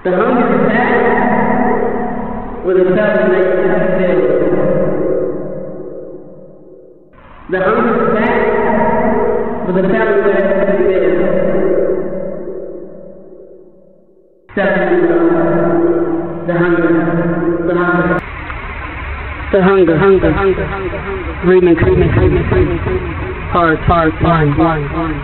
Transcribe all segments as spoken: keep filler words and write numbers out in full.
The hunger is back with a thousand nights to fill. The hunger is back with a thousand nights to fill. Seven the hunger, the hunger. The hunger, hunger, hunger, hunger, remix, remix, remix, remix, hard, hard, one, one, one.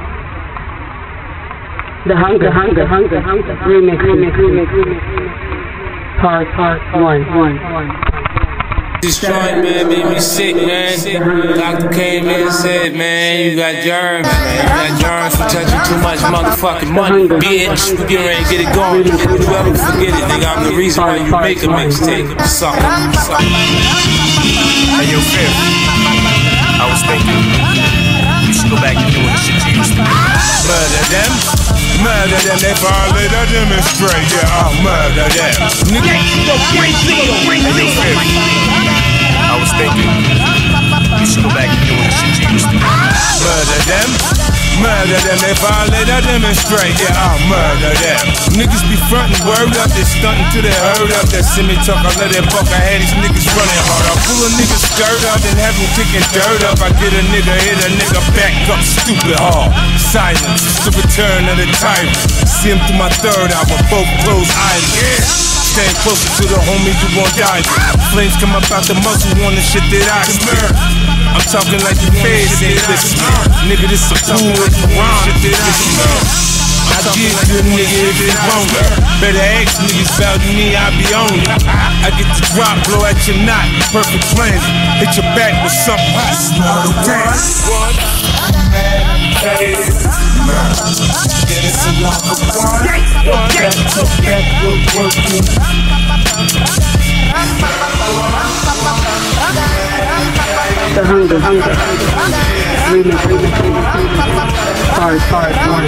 The hunger, hunger, hunger, hunger, remix, remix, remix, remix, hard, hard, one, one, one. This joint, man, made me sick, man. Doctor came in and said, man, you got germs, man. You got germs from touching too much motherfucking money, bitch. You get ready to get it going. If you ever forget it, nigga, I'm the reason why you make a mixtape. Sucker, sucker. Hey, yo, Fifth, I was thinking, you should go back to doing the shit you used to do. Murder them, murder them, they violate, I demonstrate, yeah, I'll murder them. Nigga, hey, yo, Fifth, I was thinking, you should go back to doing the shit you used to do. Murder them, murder them, they violate, I demonstrate, yeah, I'll murder them. Niggas be frontin', word up, they stuntin' till they heard up. That semi talk, I let that buck, I had these niggas running hard. I pull a nigga skirt up and have him kicking dirt up. I get a nigga, hit a nigga back up, stupid hard. Silence, it's the return of the tyrant. See him through my third album, both closed eyes, yeah. Staying closer to the homie, you won't die. Flames come up out the muscle, want the shit that I smell. I'm talking like the feds ain't listen. Nigga, this a fool with the rhyme, shit that I smell. I give you a nigga if they want it. Better ask niggas about me, I be on it. I get the drop, blow at your knot, perfect plan. Hit your back with something. Small dance. Then it's a lot of one. Back to back, we're working. The hunger, hunger, remix, remix, remix, hard, hard, one,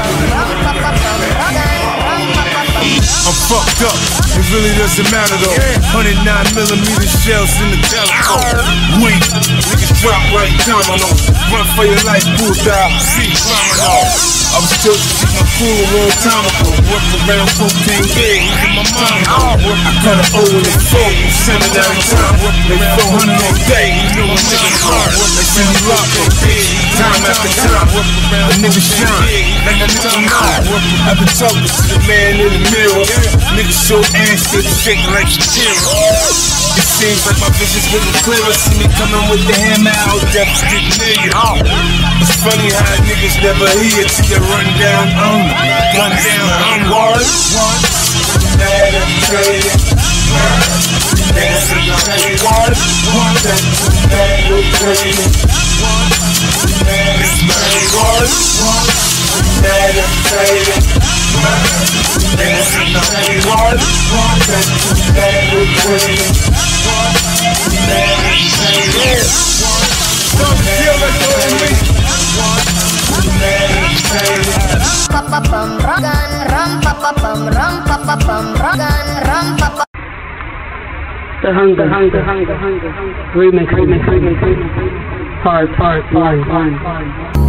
I'm fucked up, it really doesn't matter though. one oh nine millimeter shells in the telephone. Wait, niggas drop right down on them. Run for your life, bull dial, see, climbing off. I was still shit my cool a long time ago. Worked around cocaine big, even my mind off. I cut an O in the phone, seminary time. They four hundred all day, you know a nigga hard. They send me lock up, time after time. A nigga shine, like a nigga mine. I've been talking to the man in the mirror. Niggas so ass, they shaking like Shakira. It seems like my vision's getting clearer. See me coming with the hammer out, death's getting near you. It's funny how niggas never hear till you run down on me. Run down on wars. Mad and traded. Dance and traded. Wars. Mad and traded. It's mad wars. Mad and traded. Dance and traded. Wars. Mad and traded. Don't feel like doing me. The hunger, hunger, hunger, hunger, remix, remix, remix, remix, hard, hard, one, one, one.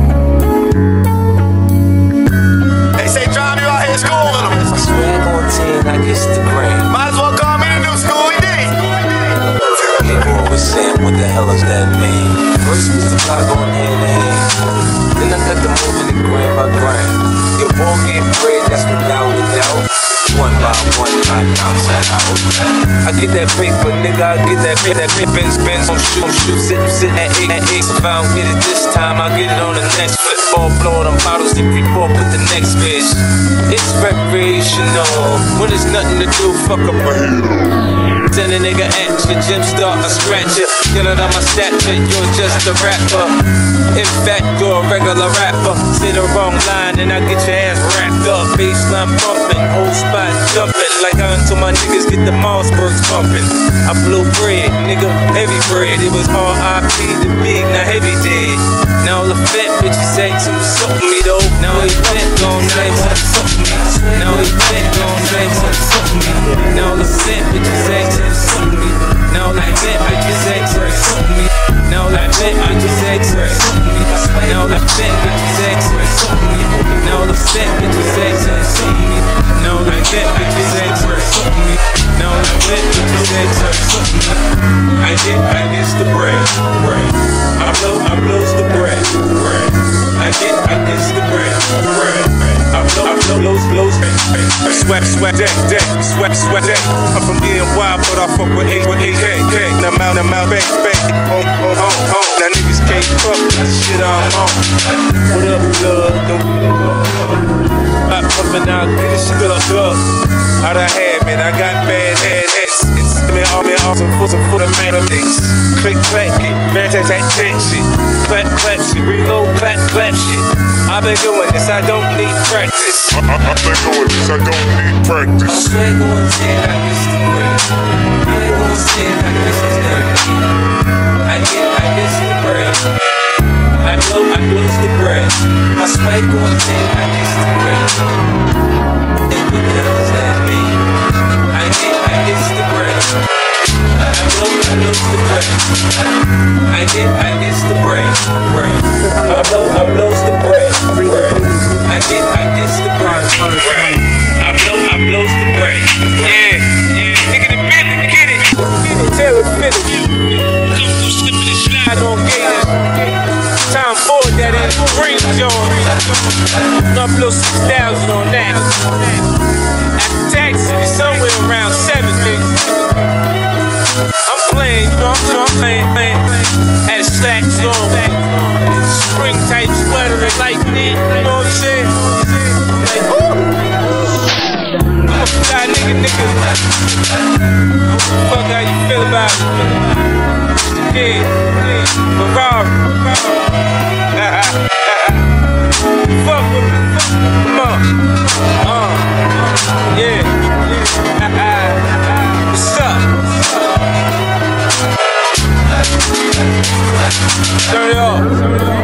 They say drive you out here school with them. Swag on ten, I guess the grand. Might as well call me the new school we did. People always saying, what the hell is that mean? First was the clock on hand to hand. Then I got the moving and grind by grind. Your ball get bread, that's without a doubt. One by one, I bounce that out. I get that paper, nigga, I get that paper. That paper spins on shoot, shoot, sit, sit at eight, at eight. If I don't get it this time, I get it on the next flip. All blow them bottles, if we pour with the next bitch. It's recreational, when there's nothing to do, fuck up a hero. Send a nigga at your gym, start a scratch ya. Get it on my stature, you're just a rapper. In fact, you're a regular rapper. Say the wrong line and I get your ass wrapped up. Baseline pumping, whole spot jumping. Like I until my niggas get the Mossbergs pumping. I blew bread, nigga, heavy bread. It was R I P the big, now heavy dead. Now all the fat bitches say some something me though. Now he fat gon' say some something me. Now he fat gon' say some something me. Now all the fat bitches say some something me. Now all the fat bitches say some something me. Now all the fat bitches say some something me. Now all the fat bitches say some something me. Now all the fat bitches say some something me. Now all the fat bitches Sweat, sweat, day, day, sweat, sweat, day. I'm from E N Y, but I fuck with A K. Now I'm out, now I'm out, bang, bang, home, home, home, home. Now niggas can't fuck with the shit I'm on. What up, love? I'm up and out, get this shit up, up. Out of hand, man, I got bad head, heads. It's me, all me, awesome, full, some full of man of things. Click, clack, it, man, that, that, that shit. Clap, clap shit, reload, clap, clap shit. I've been doing this, I don't need practice. I, I, I've been doing this, I don't need practice. I swear going ten, I miss the bread. I going ten, I miss the dirty. I get, I miss the bread. I blow, I lose the bread. I swear going ten, I miss the bread. And what the hell does that mean? I get, I miss the bread. I blow, I lose the bread. I get, I miss the bread. I blow, I lose the bread. I get, I miss the bread. I blow, I blows the bread. Yeah, yeah. Nigga the minute, get it. Taylor finish. I don't get it. Time for that in green John. I blow six thousand on that. After taxes, it's somewhere around seven niggas. I'm playing, you know, I'm playing, playing. Had slacks on. Spring type sweater and lightning, you know what I'm saying? Like, woo! I'm a fly nigga, nigga. What the fuck, how you feel about it? Yeah, Ferrari. Fuck with me. Come on. Uh, yeah. What's up? Turn it off.